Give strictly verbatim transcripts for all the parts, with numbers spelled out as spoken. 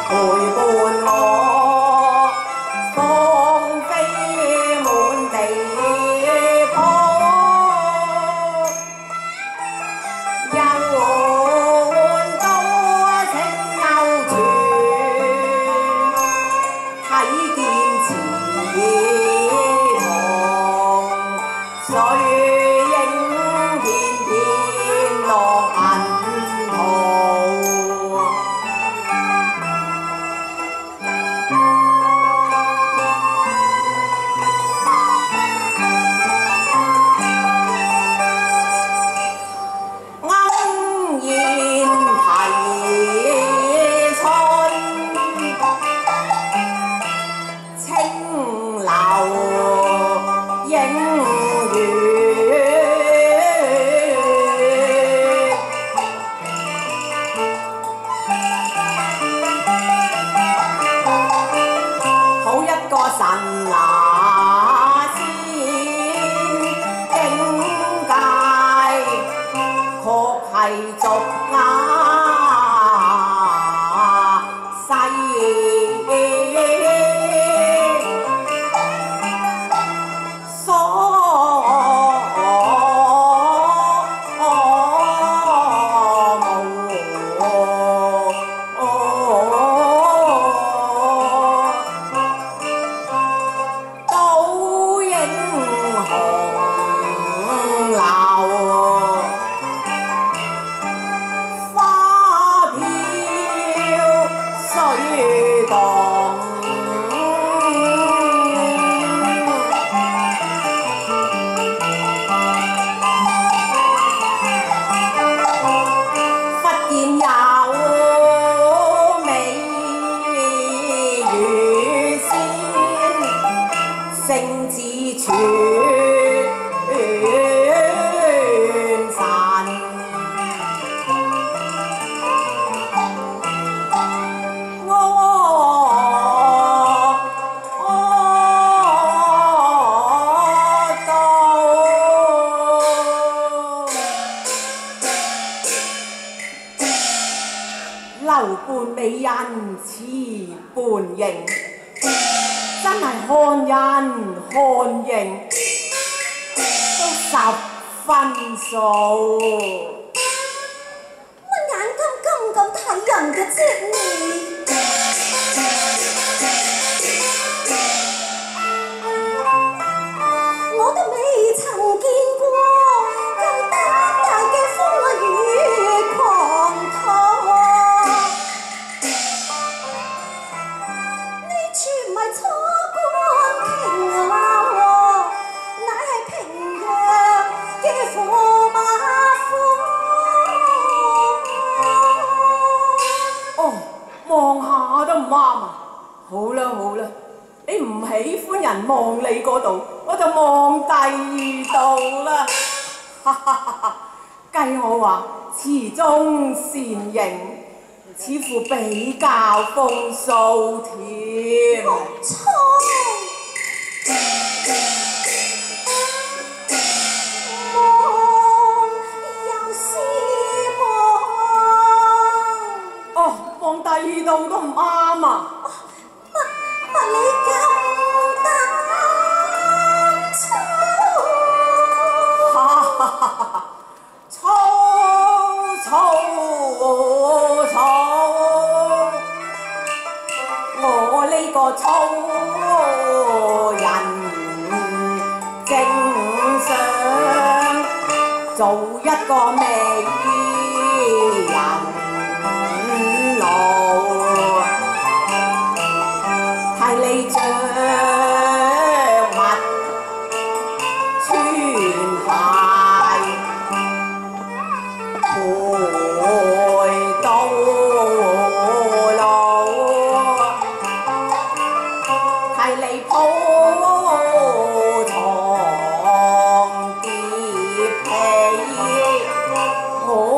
陪伴我，芳菲滿地鋪，遊玩多情幽傳，睇見池塘水影片片落銀圖。神那仙境界，確係俗雅世。所聖子傳神，我到樓畔美人似半形。真係看人看形都十分數。 乜眼金金咁睇人嘅啫你？我都未曾見過咁大大嘅風雨狂濤。呢處唔係初望下都唔啱啊！好啦好啦，你唔喜歡人望你嗰度，我就望第二度啦。哈哈哈！計我話詞中善形，似乎比較風騷添。冇錯。望第二度都唔啱啊！乜乜你咁膽粗？哈哈哈！粗粗粗！我呢個粗人正想做一個美人。睇你著襪穿鞋，陪到老，睇你鋪床疊被，我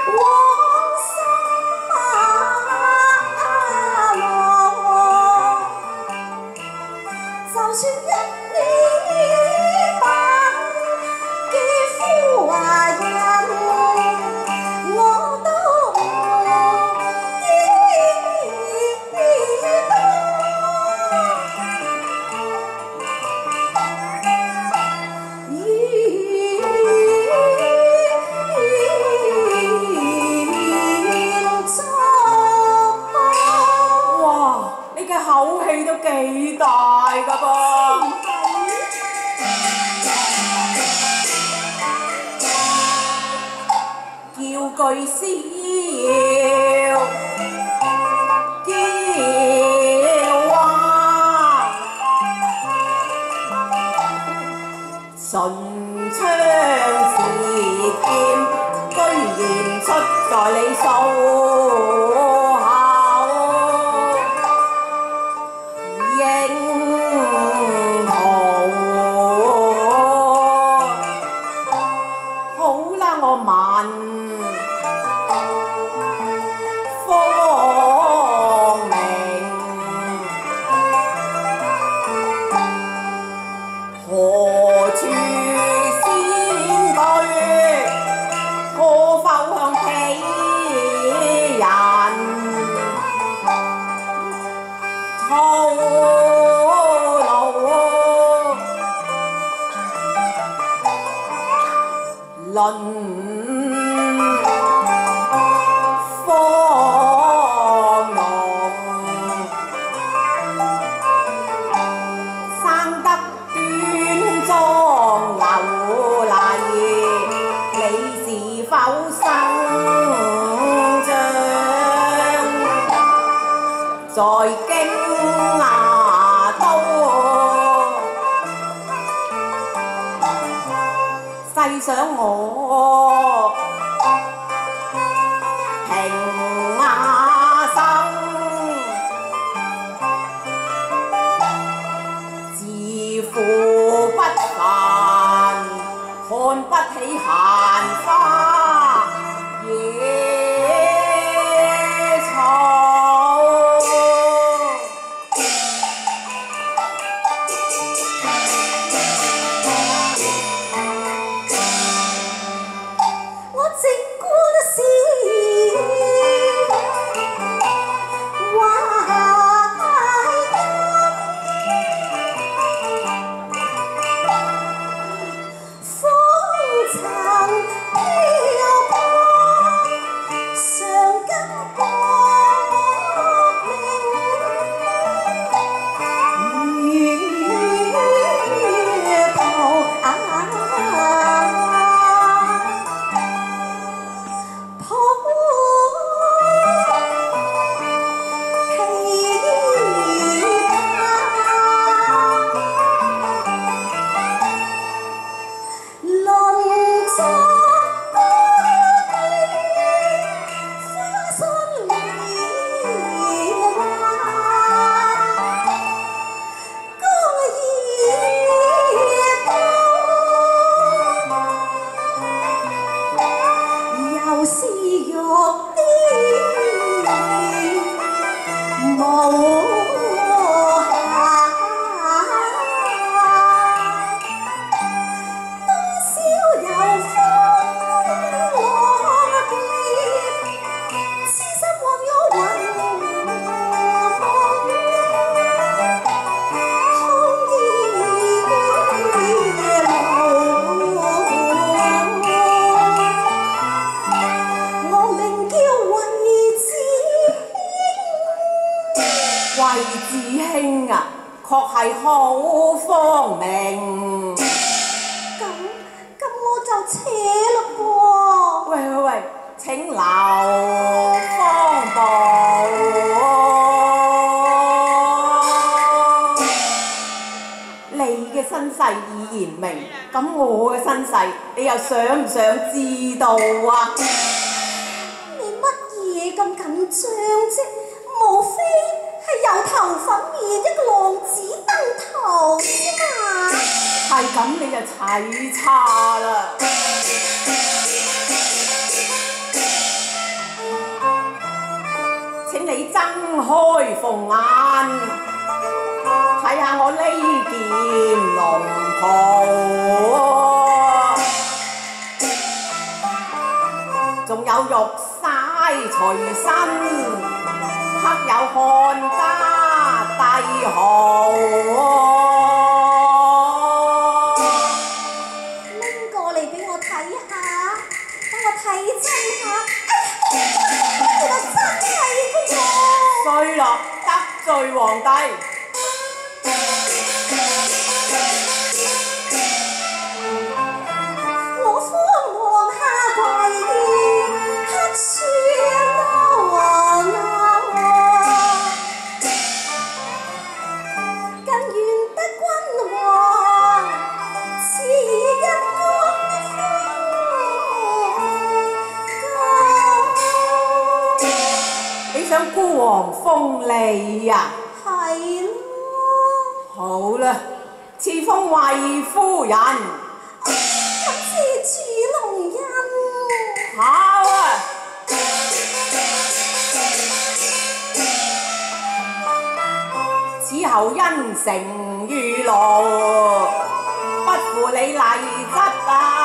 想唔想知道啊？ 你乜嘢咁緊張啫？無非係由頭粉面一個浪子登途啫嘛。 係咁你就睇差啦。 睜開鳳眼，睇下我呢件龍袍，仲有玉璽隨身，刻有漢家帝號。 拎過嚟俾我睇下，等我睇真下。原來真係嘅喎！ 衰啦，得罪皇帝！ 我方皇下跪意，黑書都王啊！更願得君王賜一公封。 你想孤王封你呀？ 係咯。 好啦，賜封惠夫人。 今次主隆恩。 好啊！此後因承御勞，不負你禮質啊！